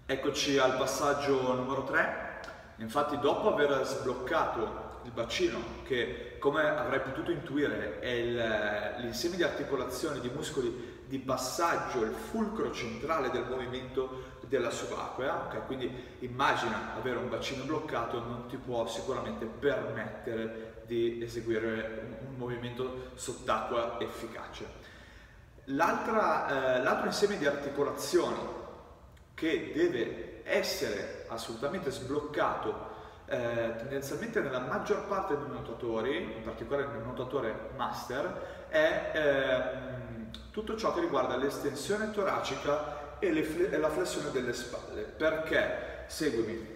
Eccoci al passaggio numero 3. Infatti, dopo aver sbloccato il bacino, che come avrai potuto intuire è l'insieme di articolazioni, di muscoli di passaggio, il fulcro centrale del movimento della subacquea, okay? Quindi immagina avere un bacino bloccato, non ti può sicuramente permettere di eseguire un movimento sott'acqua efficace. L'altro insieme di articolazioni che deve essere assolutamente sbloccato tendenzialmente nella maggior parte dei nuotatori, in particolare nel nuotatore master, è tutto ciò che riguarda l'estensione toracica e la flessione delle spalle. Perché? Seguimi.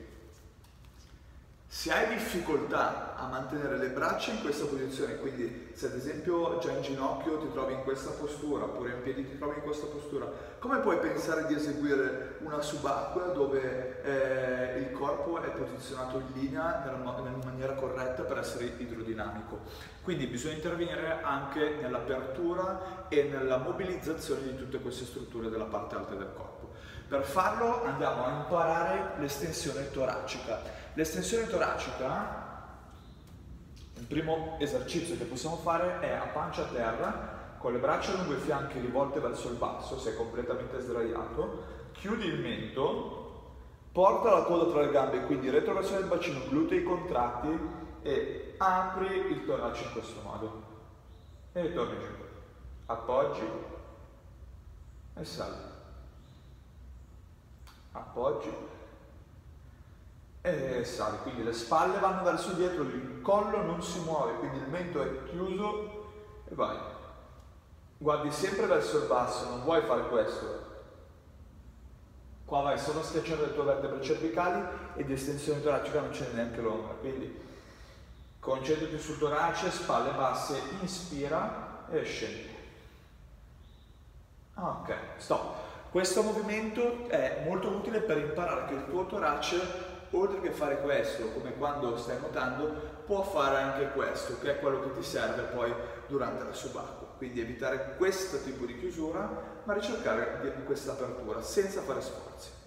Se hai difficoltà a mantenere le braccia in questa posizione, quindi se ad esempio già in ginocchio ti trovi in questa postura, oppure in piedi ti trovi in questa postura, come puoi pensare di eseguire una subacquea dove il corpo è posizionato in linea nella maniera corretta per essere idrodinamico? Quindi bisogna intervenire anche nell'apertura e nella mobilizzazione di tutte queste strutture della parte alta del corpo. Per farlo andiamo a imparare l'estensione toracica. L'estensione toracica, il primo esercizio che possiamo fare è a pancia a terra, con le braccia lungo i fianchi rivolte verso il basso, sei completamente sdraiato, chiudi il mento, porta la coda tra le gambe, quindi retroversione del bacino, glutei contratti e apri il torace in questo modo. E ritorni giù. Appoggi e sali. Appoggi e sali, quindi le spalle vanno verso dietro, il collo non si muove, quindi il mento è chiuso e vai. Guardi sempre verso il basso, non vuoi fare questo. Qua vai solo a schiacciare le tue vertebre cervicali e di estensione toracica non ce n'è neanche l'ombra, quindi concentrati sul torace, spalle basse, inspira e scendi. Ok, stop. Questo movimento è molto utile per imparare che il tuo torace, oltre che fare questo, come quando stai nuotando, può fare anche questo, che è quello che ti serve poi durante la subacquea. Quindi evitare questo tipo di chiusura, ma ricercare questa apertura senza fare sforzi.